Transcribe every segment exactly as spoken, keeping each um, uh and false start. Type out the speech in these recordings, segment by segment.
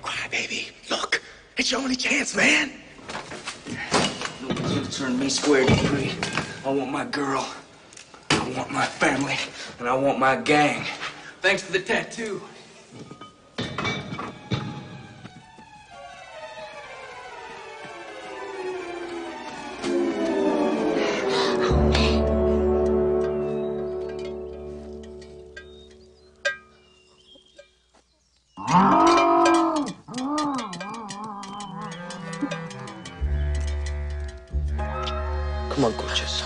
cry, baby. Look, it's your only chance, man. You've turned me square, Dupree. I want my girl. I want my family. And I want my gang. Thanks for the tattoo. Come on, coaches.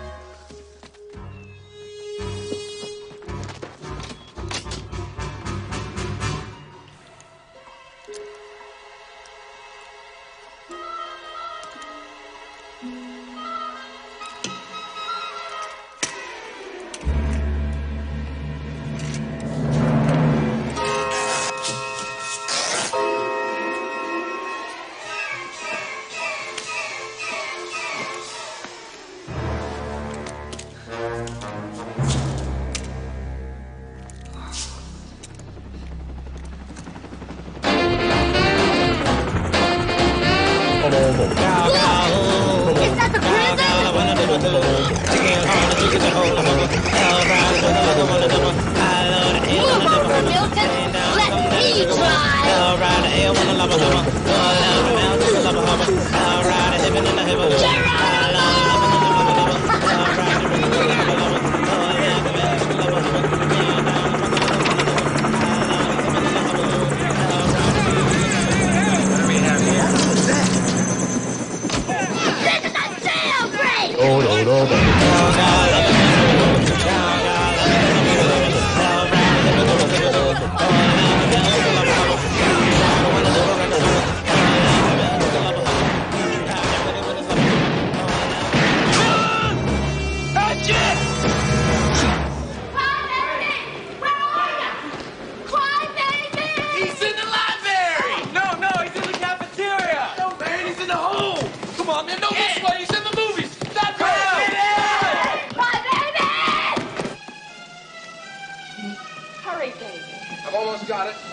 Is that the prison? Move over, Milton. Let me Come on, man, no this way. He's in the movies. Stop it! My baby! Hurry, baby. I've almost got it.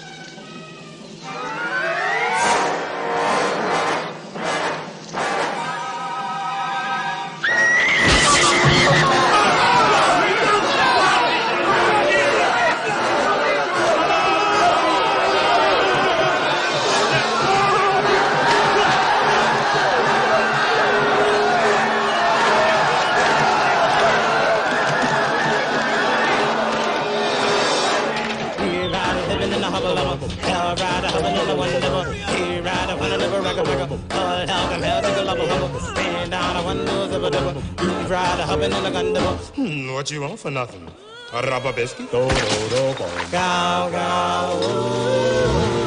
Hmm, what you want for nothing? A rubber biscuit? Do, do, do, go. Go, go, ooh.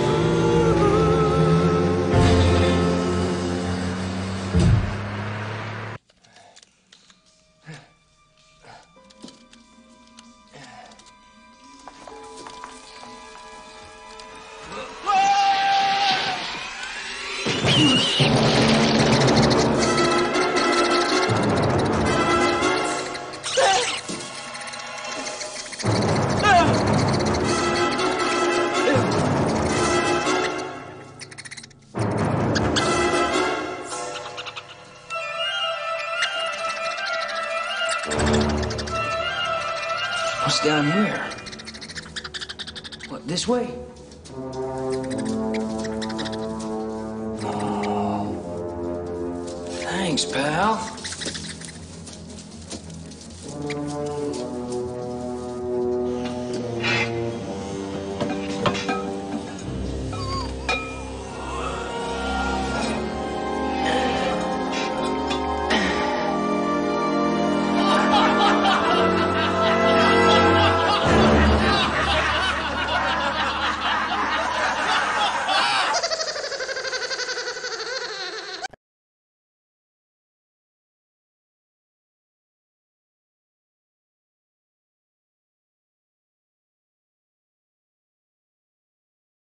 What's down here? What, this way? Oh. Thanks, pal.